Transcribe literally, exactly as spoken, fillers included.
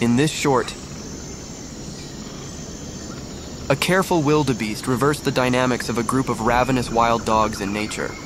In this short, a careful wildebeest reversed the dynamics of a group of ravenous wild dogs in nature.